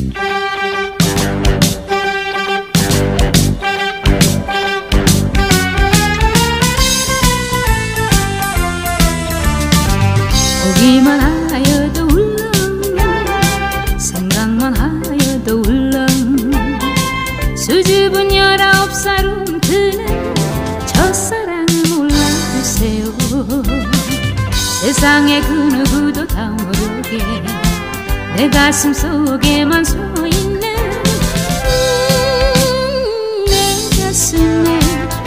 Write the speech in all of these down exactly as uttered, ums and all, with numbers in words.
보기만 하여도 울렁, 생각만 하여도 울렁. 수줍은 열아홉 살 움트는 첫사랑을 몰라주세요. 세상에 그 누구도 다 모르게 내 가슴 속에만 숨어있는 음, 내 가슴에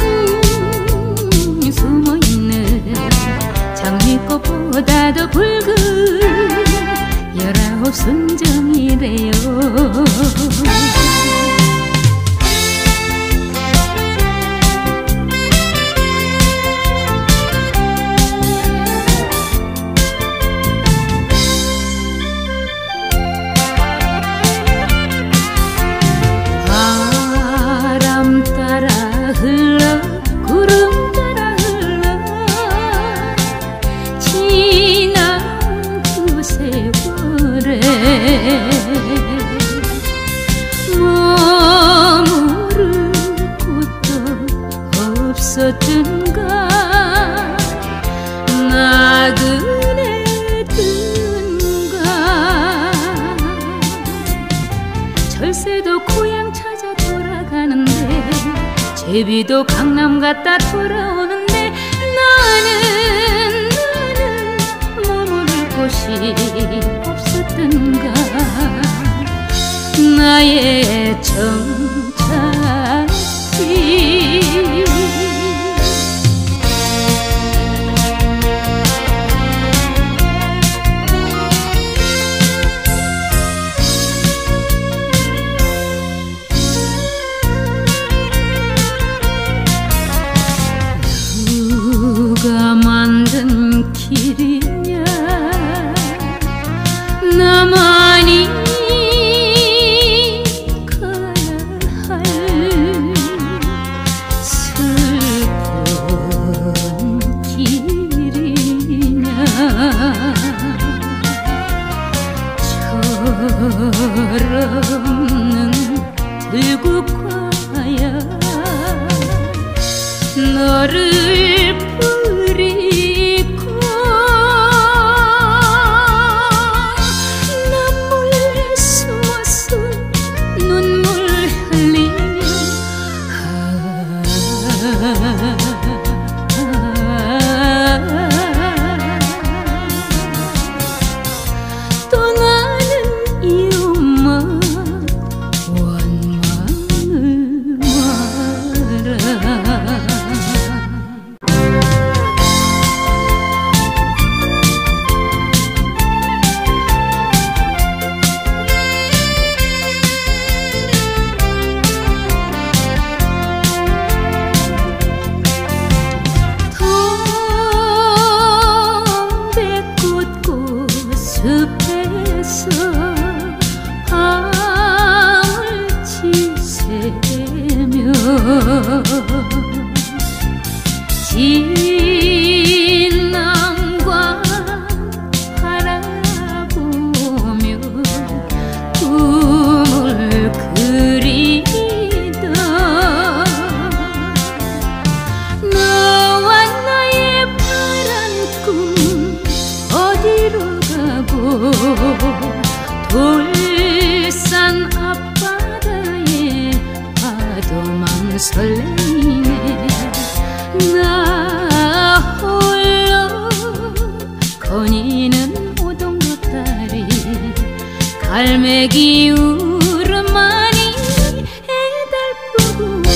음, 숨어있는 장미꽃보다도 붉은 열아홉 순정이래요. 바람 따라 흘러 구름 따라 흘러 지난 그 세월에 머무를 곳도 없었던가. 나그네 든가. 절세도 고향 찾아 돌아가는데 제비도 강남 갔다 돌아오는데 나는 나는 머무를 곳이 없었던가. 나의 정착지. 누가 만든 길이냐. 나만이 가야 할 슬픈 길이냐. 철없는 들국화야 너를 버리고 난 몰래 숨어서 눈물 흘리며 떠나는 이유만 원망을 마라. 숲에서 밤을 지새며 진남과 바라보며 꿈을 그리던 너와 나의 파란 꿈 어디로 돌산 앞바다에 파도만 설레이네. 나 홀로 거니는 오동도 다리 갈매기 울음만이 애달프구려.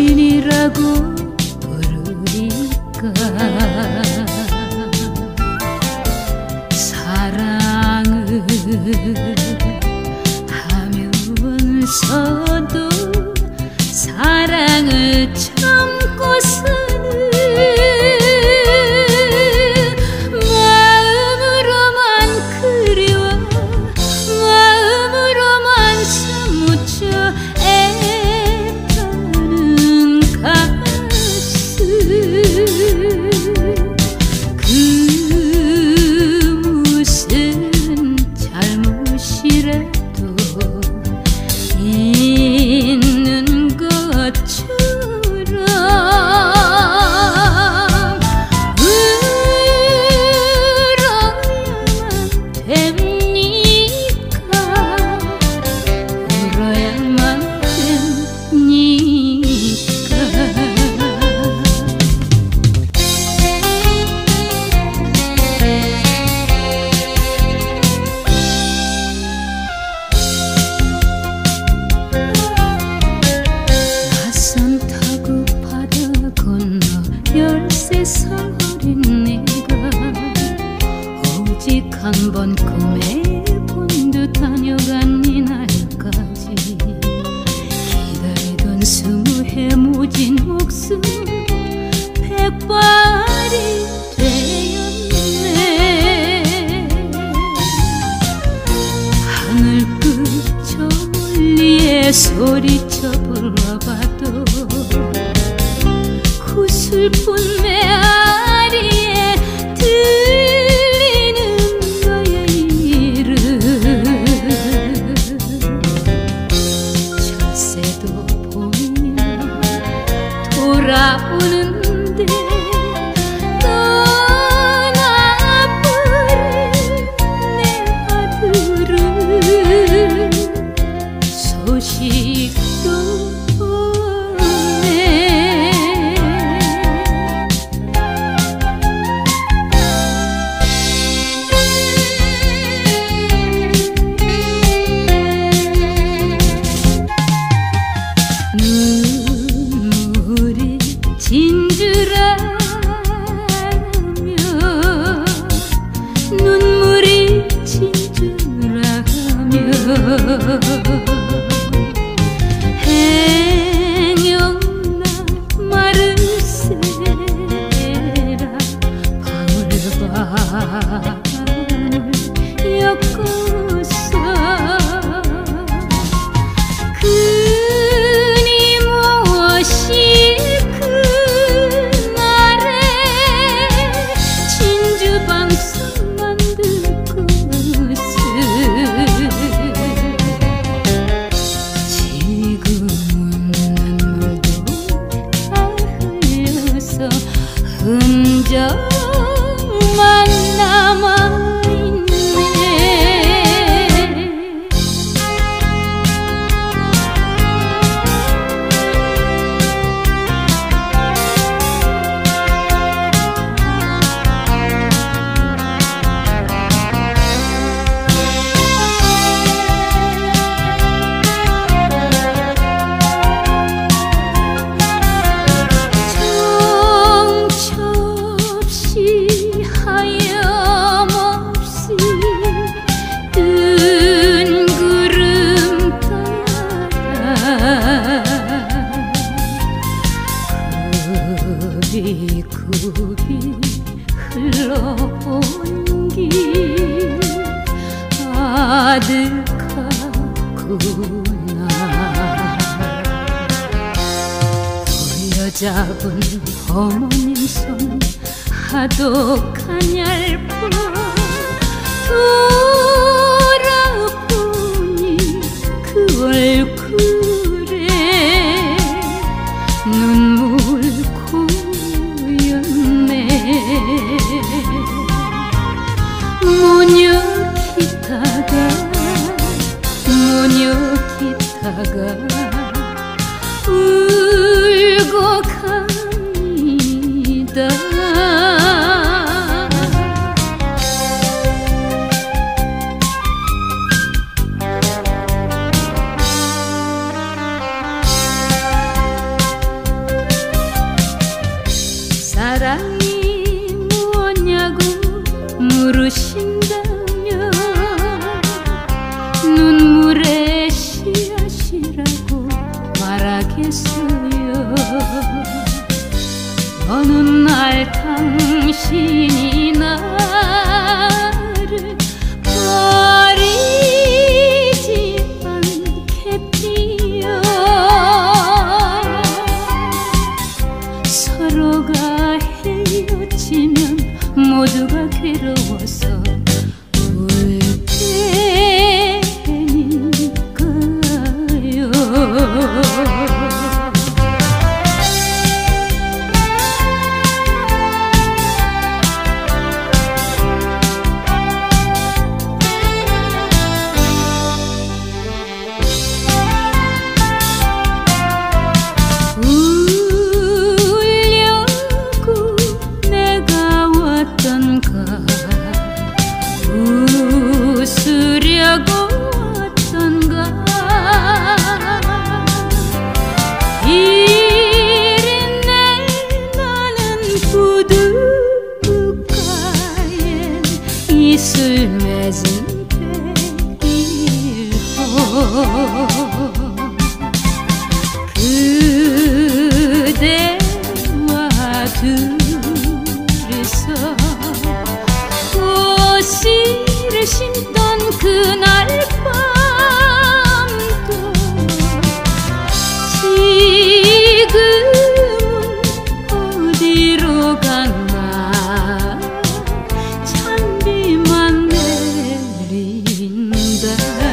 당신이라고 부르니까 사랑을 하면서도 사랑을 참고서는 마음으로만 그리워 마음으로만 사무쳐 애타는 가슴 그 무슨 잘못이라도 있는 것처럼 울어야만 됩니까? 울어야만 됩니까? 낯선 타고 바다 건너 열세 살 어린 내가 오직 한 번 꿈에 본 듯 다녀간 이날까지 기다리던 스무 해 모진 목숨 백발이 되었네. 하늘 끝 저 멀리에 소리쳐 불러봐도 그 슬픈 메아리에 들리는 너의 이름 철새도 보면 돌아오는데 떠나버린 내 아들은 소식도 없네. 눈물이 진주라며 눈물이 진주라며 행여나 마르세라 방울방울 엮어서 그니 무엇이 그날에 진주방석 만들 것을 지금은 눈물도 다 흘려서 흔적만 남아있네. 정처없이 하염없이 뜬 구름 따라 굽이굽이 흘러온 길 아득하구나. 보여잡은 어머님 손 하독한 얇고 돌아보니 그 얼굴에 눈물 고였네. 모녀 기타가 모녀 기타가 울고 갑니다. 어느 날 당신이 나를 버리지 않겠지요. 서로가 헤어지면 모두가 괴로워서 울 테니까요. 울려고 내가 왔던가 웃으려고 왔던가 이리 내 나는 부둣가에 이슬 맺은 백일호 그대와 둘이서 꽃씨를 심던 그날 밤도 지금은 어디로 갔나 찬비만 내린다.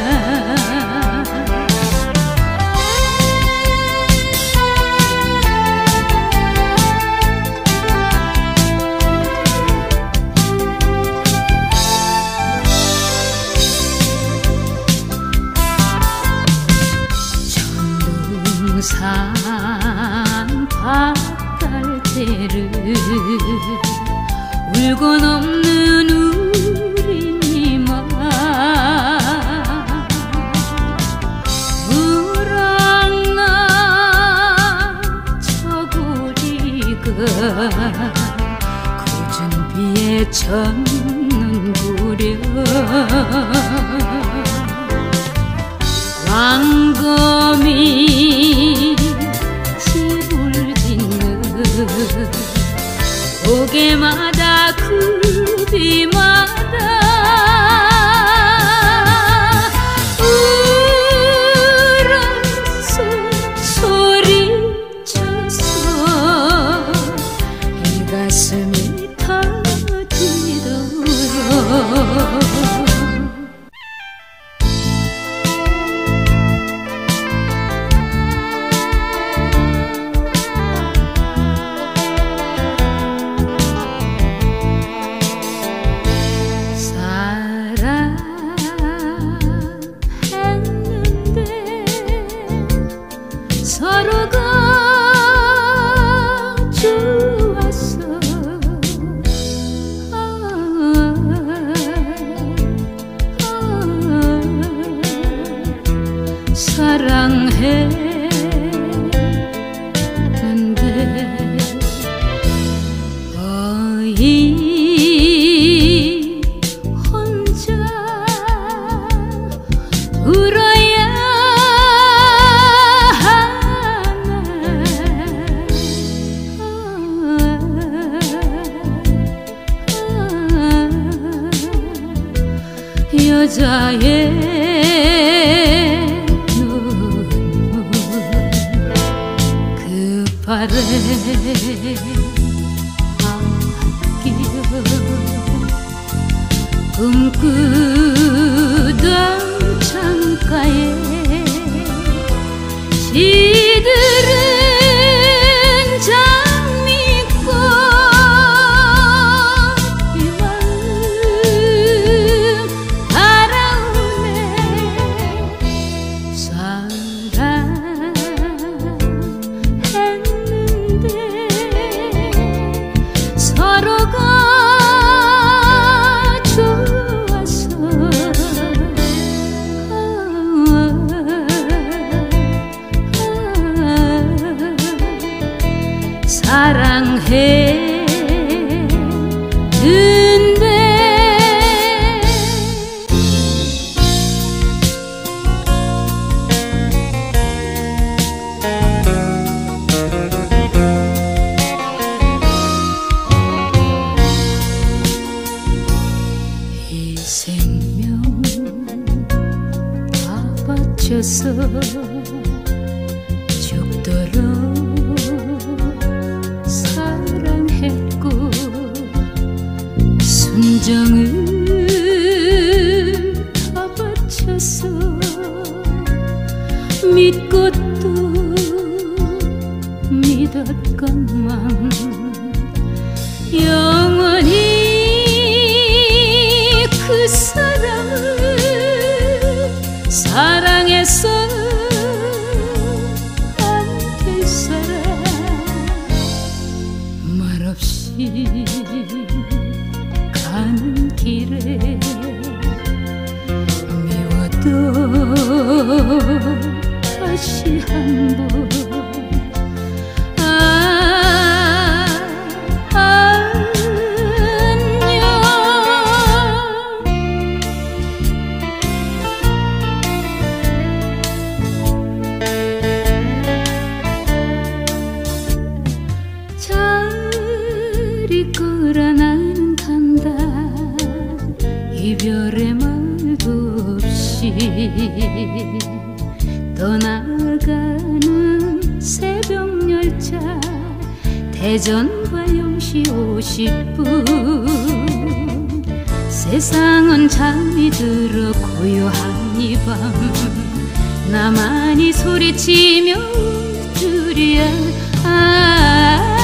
산 바깥에를 울고 넘는 우리니만 우랑난 저고리가 굳은 비에 젖는구려. 왕검이 집을 짓는 고개마다 굽이마다 울어서 소리쳐서 이 가슴이 터지도록 서로가 좋았어. 아, 아, 사랑했는데 어이 혼자 울어야 여자의 눈물 그 발에 안기어 꿈꾸던 창가에 시들은 사랑했는데 감정을 다 바쳐서 믿고 또 믿었건만 영원히 그 사람을 사랑해서 안 될 사람 말없이 가는 길에 미워도 다시 한번 거라 나는 간다 이별의 말도 없이 떠나가는 새벽열차 대전과 영시 오십 분 세상은 잠이 들어 고요한 이 밤 나만이 소리치며 울으랴 아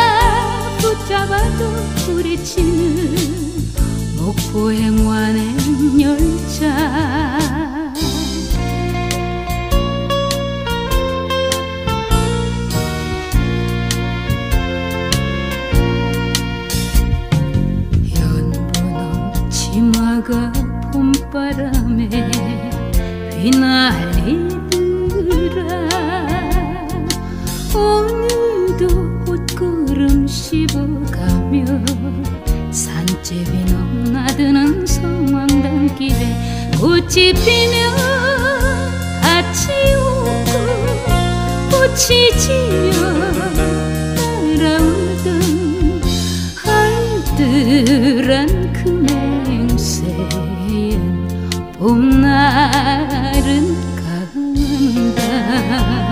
붙잡아도 부딪히는 목포행 완행 열차 연분홍 치마가 봄바람에 휘날리더라 오늘도 옷걸음 씹어가며 산제비 넘나드는 성황단길에 꽃이 피며 밭이 웃고 꽃이 지며 날아오던 알뜰한 그 맹세엔 봄날은 간다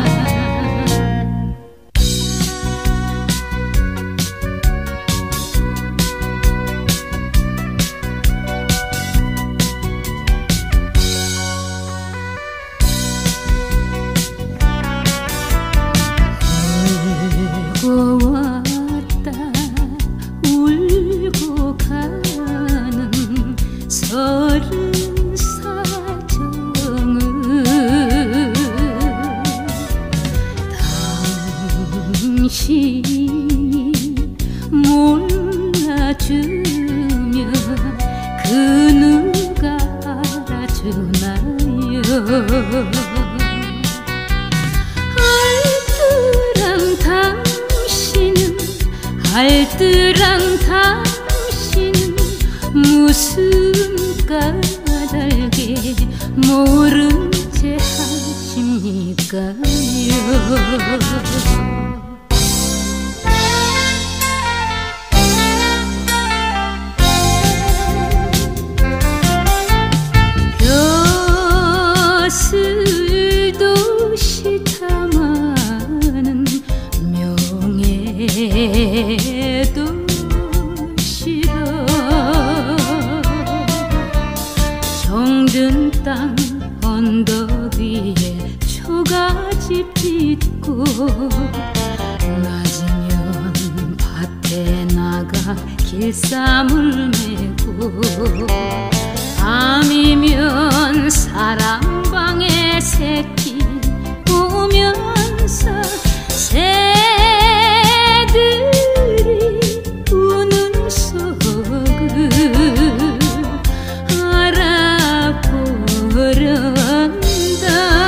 울고 왔다 울고 가는 서른 사정을 당신이 몰라주면 그 누가 알아주나요 알뜰한 당신은 무슨 까닭에 모른 채 하십니까요 벼슬도 시탐하는 명예도 싫어 정든 땅 언덕 위에 초가집 짓고 낮이면 밭에 나가 길쌈을 메고 밤이면 사랑방에 새끼 오면서 새들이 우는 속을 알아보련다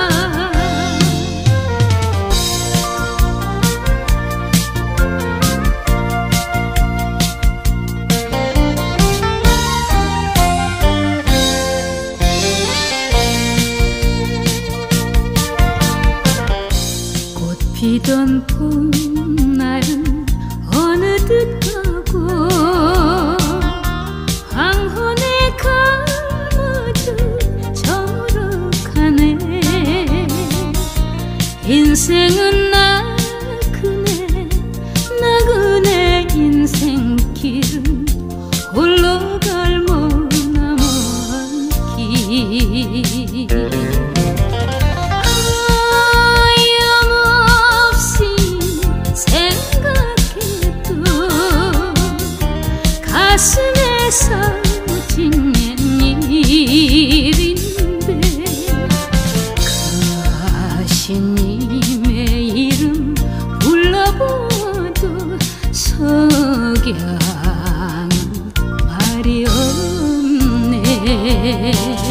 피던 봄날은 어느덧 가고 황혼에 감아져 저물어가네 인생은 나그네 나그네 인생길은 홀로 위해서 짓는 일인데 가시님의 이름 불러보도 석양은 말이 없네.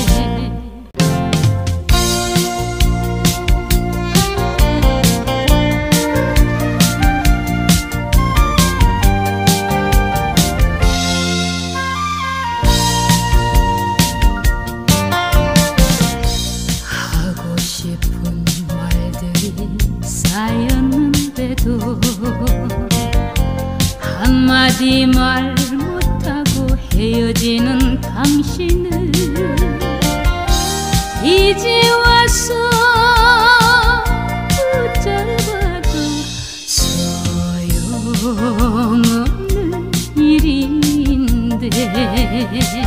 쌓였는데도 한마디 말 못하고 헤어지는 당신을 이제 와서 붙잡아도 소용없는 일인데